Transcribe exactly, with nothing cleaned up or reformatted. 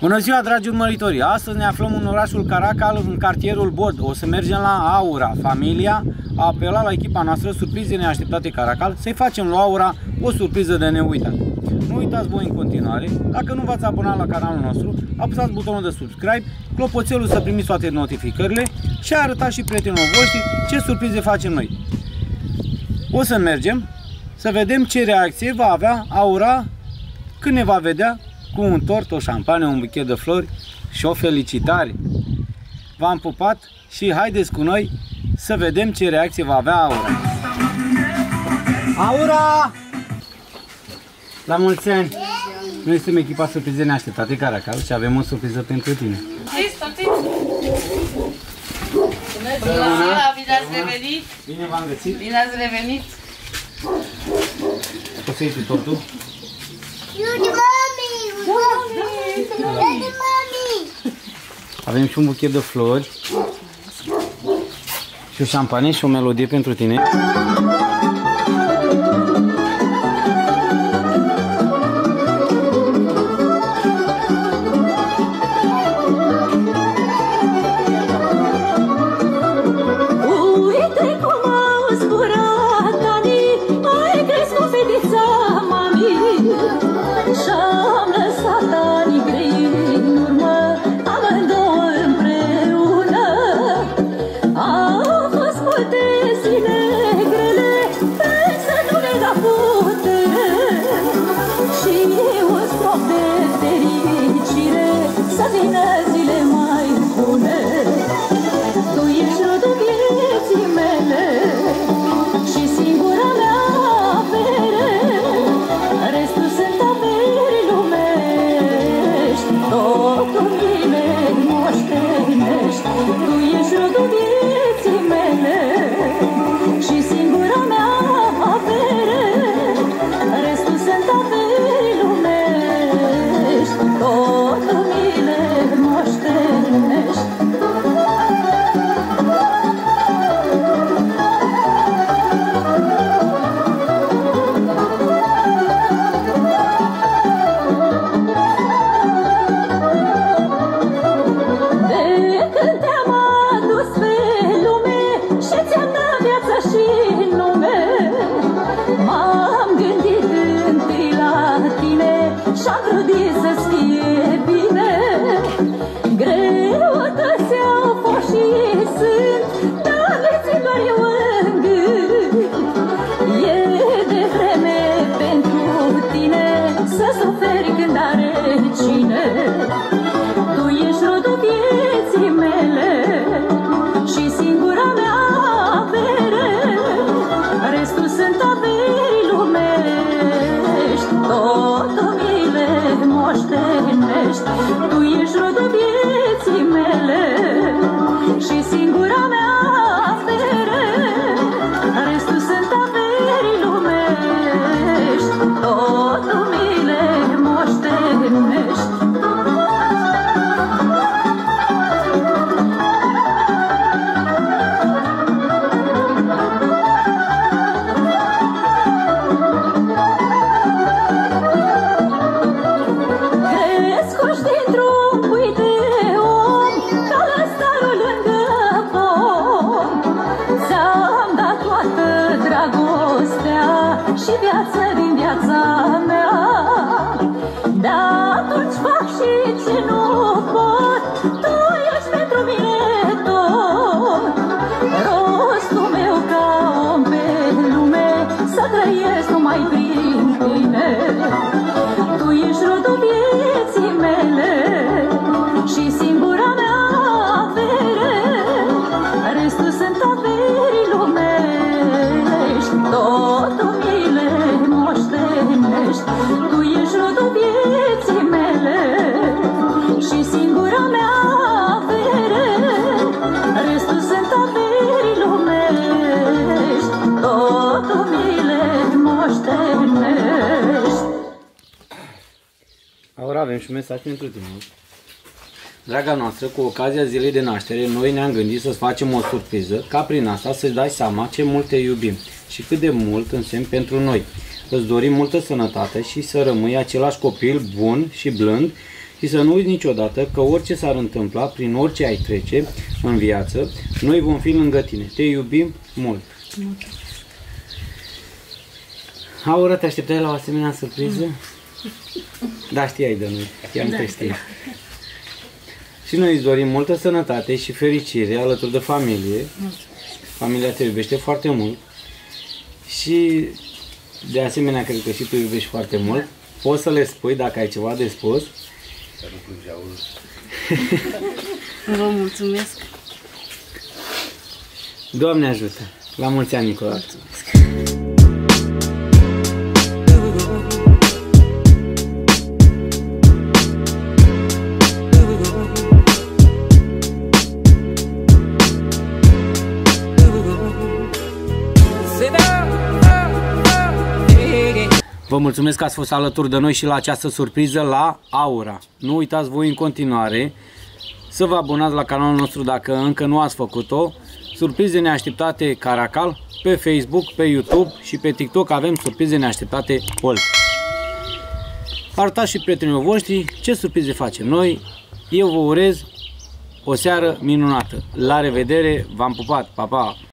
Bună ziua, dragi urmăritori! Astăzi ne aflăm în orașul Caracal, în cartierul Bod. O să mergem la Aura. Familia a apelat la echipa noastră, surprize neașteptate Caracal, să-i facem lui Aura o surpriză de neuitat. Nu uitați voi în continuare, dacă nu v-ați abonat la canalul nostru, apăsați butonul de subscribe, clopoțelul să primiți toate notificările și arătați și prietenilor voștri ce surprize facem noi. O să mergem să vedem ce reacție va avea Aura când ne va vedea cu un tort, o șampanie, un buchet de flori și o felicitare. V-am pupat și haideți cu noi să vedem ce reacție va avea Aura. Aura! La mulți ani! Noi suntem echipa surprize neașteptate Caracal și avem o surpriză pentru tine. Bună ziua, bine ați revenit! Bine v-am găsit! Bine ați revenit! Poți să iei tu tortul? Avem și un buchet de flori și o șampanie și o melodie pentru tine. Aura, avem și un mesaj pentru tine. Draga noastră, cu ocazia zilei de naștere, noi ne-am gândit să-ți facem o surpriză, ca prin asta să-ți dai seama ce mult te iubim și cât de mult însemni pentru noi. Îți dorim multă sănătate și să rămâi același copil bun și blând, Și să nu uiți niciodată că orice s-ar întâmpla, prin orice ai trece în viață, noi vom fi lângă tine. Te iubim mult. Aura, te așteptai la o asemenea surpriză? Da, știai de noi, chiar nu te știi. Și noi îți dorim multă sănătate și fericire alături de familie. Familia te iubește foarte mult. Și de asemenea, cred că și tu iubești foarte mult. Poți să le spui dacă ai ceva de spus. Vă mulțumesc. Doamne ajută! La mulți ani, Nicola! Vă mulțumesc că ați fost alături de noi și la această surpriză la Aura. Nu uitați voi în continuare să vă abonați la canalul nostru dacă încă nu ați făcut-o. Surprize neașteptate Caracal pe Facebook, pe YouTube și pe TikTok avem surprize neașteptate Bolt. Arătați și prietenilor voștri ce surprize facem noi. Eu vă urez o seară minunată. La revedere, v-am pupat, pa, pa!